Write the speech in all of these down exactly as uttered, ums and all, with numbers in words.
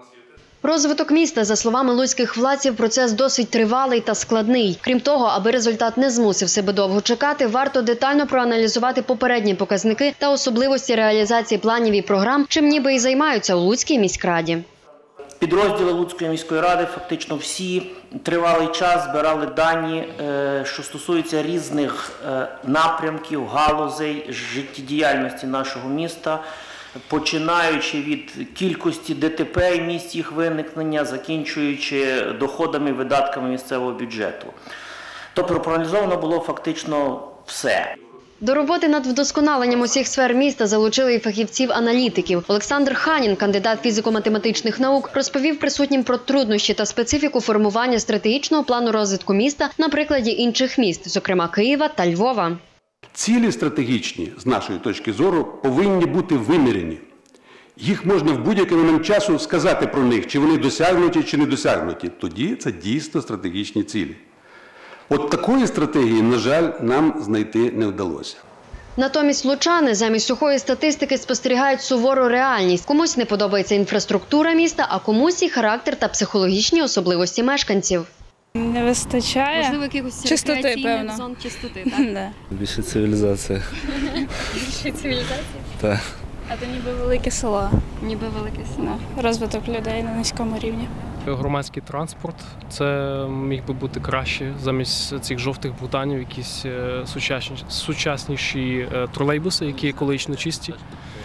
Розвиток міста, за словами луцьких владців, процес досить тривалий та складний. Крім того, аби результат не змусив себе довго чекати, варто детально проаналізувати попередні показники та особливості реалізації планів і програм, чим ніби і займаються у Луцькій міськраді. Підрозділи Луцької міської ради фактично всі тривалий час збирали дані, що стосуються різних напрямків, галузей життєдіяльності нашого міста, починаючи від кількості ДТП і місць їх виникнення, закінчуючи доходами і видатками місцевого бюджету. Тобто проаналізовано було фактично все. До роботи над вдосконаленням усіх сфер міста залучили і фахівців-аналітиків. Олександр Ханін, кандидат фізико-математичних наук, розповів присутнім про труднощі та специфіку формування стратегічного плану розвитку міста на прикладі інших міст, зокрема Києва та Львова. Цілі стратегічні, з нашої точки зору, повинні бути вимірені. Їх можна в будь-який момент часу сказати про них, чи вони досягнуті, чи не досягнуті. Тоді це дійсно стратегічні цілі. От такої стратегії, на жаль, нам знайти не вдалося. Натомість лучани замість сухої статистики спостерігають сувору реальність. Комусь не подобається інфраструктура міста, а комусь і характер та психологічні особливості мешканців. Не вистачає Можливо, якихось чистоти, рекреаційних певно. зон чистоти, так? Да. Більше цивілізації. Більше цивілізації? Так. А то ніби велике село. Ніби велике село. Розвиток людей на низькому рівні. Громадський транспорт – це міг би бути краще. Замість цих жовтих богданів якісь сучасні, сучасніші тролейбуси, які екологічно чисті.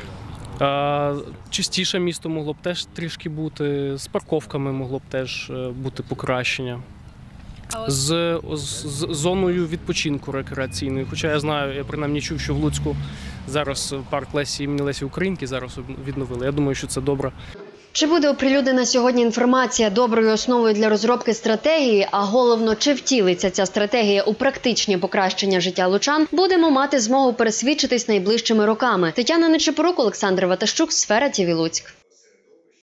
Чистіше місто могло б теж трішки бути, з парковками могло б теж бути покращення. З, з, з зоною відпочинку рекреаційною. Хоча я знаю, я принаймні чув, що в Луцьку зараз парк Лесі імені Лесі Українки зараз відновили. Я думаю, що це добре. Чи буде оприлюднена сьогодні інформація доброю основою для розробки стратегії, а головно, чи втілиться ця стратегія у практичні покращення життя лучан, будемо мати змогу пересвідчитись найближчими роками. Тетяна Нечипорук, Олександр Ватащук, Сфера ТІВІ Луцьк.